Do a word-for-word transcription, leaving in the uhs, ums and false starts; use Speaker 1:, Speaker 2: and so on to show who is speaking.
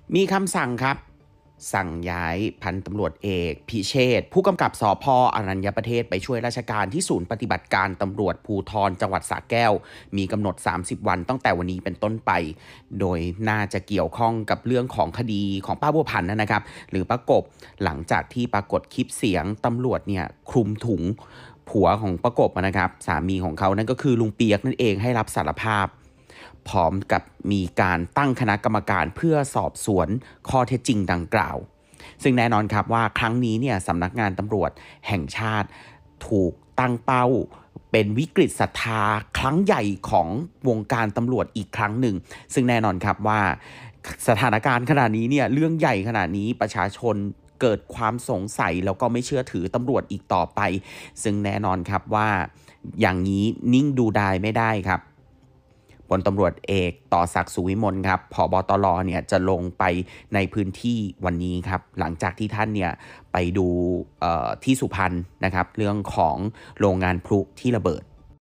Speaker 1: มีคำสั่งครับสั่งย้ายพันตำรวจเอกพิเชษฐ์ผู้กำกับสพอรัญญประเทศไปช่วยราชการที่ศูนย์ปฏิบัติการตำรวจภูธรจังหวัดสระแก้วมีกำหนดสามสิบวันตั้งแต่วันนี้เป็นต้นไปโดยน่าจะเกี่ยวข้องกับเรื่องของคดีของป้าบัวพันธ์นะครับหรือป้ากบหลังจากที่ปรากฏคลิปเสียงตำรวจเนี่ยคลุมถุงผัวของป้ากบนะครับสามีของเขานั่นก็คือลุงเปียกนั่นเองให้รับสารภาพพร้อมกับมีการตั้งคณะกรรมการเพื่อสอบสวนข้อเท็จจริงดังกล่าวซึ่งแน่นอนครับว่าครั้งนี้เนี่ยสำนักงานตำรวจแห่งชาติถูกตั้งเป้าเป็นวิกฤตศรัทธาครั้งใหญ่ของวงการตำรวจอีกครั้งหนึ่งซึ่งแน่นอนครับว่าสถานการณ์ขนาดนี้เนี่ยเรื่องใหญ่ขนาดนี้ประชาชนเกิดความสงสัยแล้วก็ไม่เชื่อถือตำรวจอีกต่อไปซึ่งแน่นอนครับว่าอย่างนี้นิ่งดูดายไม่ได้ครับพลตำรวจเอกต่อศักดิ์สุวิมลครับผบตรเนี่ยจะลงไปในพื้นที่วันนี้ครับหลังจากที่ท่านเนี่ยไปดูที่สุพรรณนะครับเรื่องของโรงงานพลุที่ระเบิด